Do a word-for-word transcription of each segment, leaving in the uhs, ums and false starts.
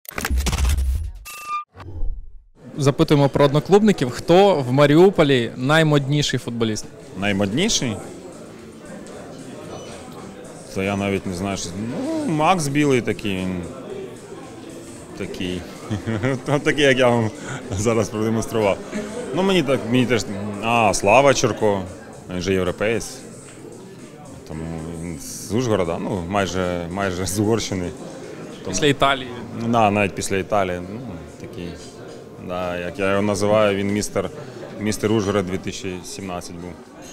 Запитуємо про одноклубників. Хто в Маріуполі наймодніший футболіст? Наймодніший? То я навіть не знаю, що... Ну, Макс Білий такий, він... Такий. Такий, як я вам зараз продемонстрував. Ну, мені так, мені теж... А, Слава Чурко, він же європеєць. Тому він з Ужгорода, ну, майже, майже з Угорщини. Тому... Після Італії. Ну, да, навіть після Італії. Ну, такий. Да, як я його називаю, він містер, містер Ужгород дві тисячі сімнадцять був.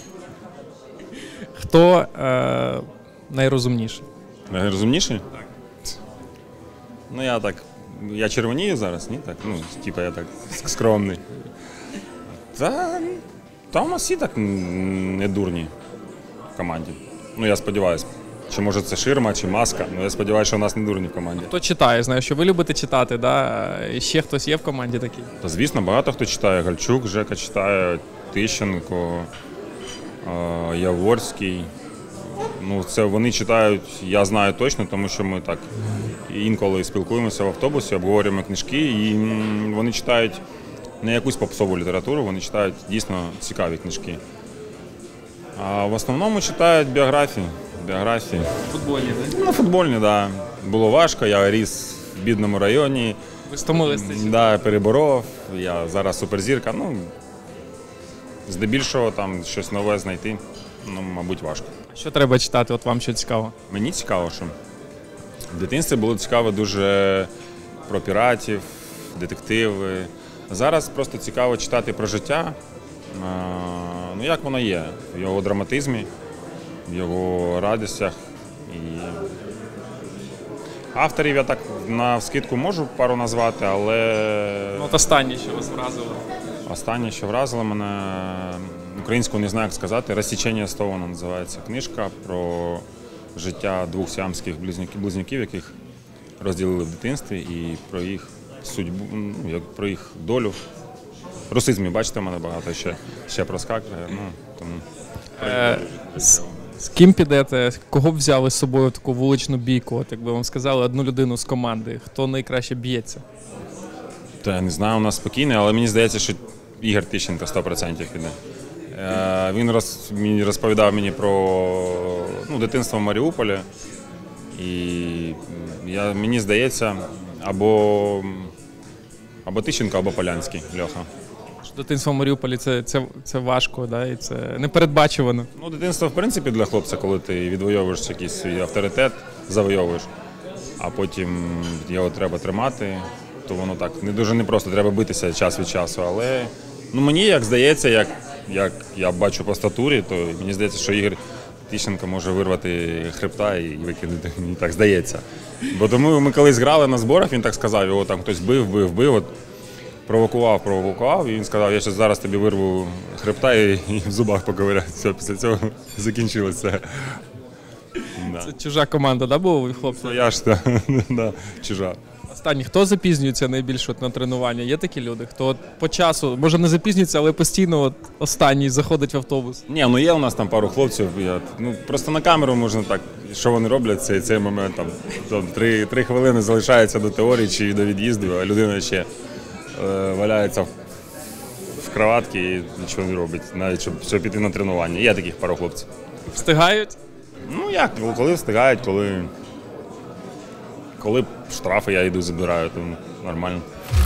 Хто е, найрозумніший? Найрозумніший? Так. Ну, я так, я червонію зараз, ні? Так, ну, типа я так скромний. Та, та у нас всі так не дурні в команді. Ну, я сподіваюся. Чи може це ширма, чи маска. Ну, я сподіваюся, що у нас не дурні в команді. Хто читає? Знаю, що ви любите читати, да? І ще хтось є в команді такий? Та, звісно, багато хто читає. Гальчук, Жека читає, Тищенко, Яворський. Ну, це вони читають, я знаю точно, тому що ми так інколи спілкуємося в автобусі, обговорюємо книжки, і вони читають не якусь попсову літературу, вони читають дійсно цікаві книжки. А в основному читають біографії. Біографії. Футбольні, так? Ну, футбольні, так. Да. Було важко, я ріс в бідному районі. Ви стомилися? Да, переборов, я зараз суперзірка. Ну, здебільшого там щось нове знайти, ну, мабуть, важко. Що треба читати, от вам що цікаво? Мені цікаво, що в дитинстві було цікаво дуже про піратів, детективи. Зараз просто цікаво читати про життя, ну, як воно є, в його драматизмі, в його радостях. І авторів я так навскидку можу пару назвати, але... Ну, от останнє, що вас вразило? Останнє, що вразило мене, українською не знаю, як сказати, «Розсічення Стоуна» називається книжка про життя двох сіамських близнюків, яких розділили в дитинстві, і про їх судьбу, ну, про їх долю. Русизмів, бачите, в мене багато ще, ще проскакує. Ну, тому... Е, з, з ким підете? Кого б взяли з собою в таку вуличну бійку? От, якби вам сказали, одну людину з команди. Хто найкраще б'ється? Та я не знаю, у нас спокійний, але мені здається, що Ігор Тищенко сто відсотків піде. Е, він роз, розповідав мені про, ну, дитинство в Маріуполі. І я, мені здається, або, або Тищенко, або Полянський, Льоха. Дитинство в Маріуполі це, це, це важко, да? І це непередбачувано. Ну, дитинство, в принципі, для хлопця, коли ти відвоюєш якийсь свій авторитет, завойовуєш, а потім його треба тримати, то воно так не дуже непросто, треба битися час від часу. Але, ну, мені, як здається, як, як я бачу по статурі, то мені здається, що Ігор Тищенко може вирвати хребта і викинути, мені так здається. Бо тому ми колись грали на зборах, він так сказав, його там хтось бив, бив, бив, от, провокував, провокував, і він сказав, я ще зараз тобі вирву хребта і, і в зубах поковиряю. Все, після цього закінчилося. Да. Це чужа команда, да, була у хлопців? Ну, я ж, да, чужа. Останній, хто запізнюється найбільше от на тренування? Є такі люди? Хто от по часу, може не запізнюється, але постійно от останній заходить в автобус? Ні, ну є у нас там пару хлопців. Я, ну, просто на камеру можна так, що вони роблять цей, цей момент. Там, там три, три хвилини залишається до теорії чи до від'їзду, а людина ще е, валяється в, в кроватці і нічого не робить, навіть щоб, щоб піти на тренування. Є таких пару хлопців. Встигають? Ну як, коли встигають, коли, коли штрафи я йду забираю, то нормально.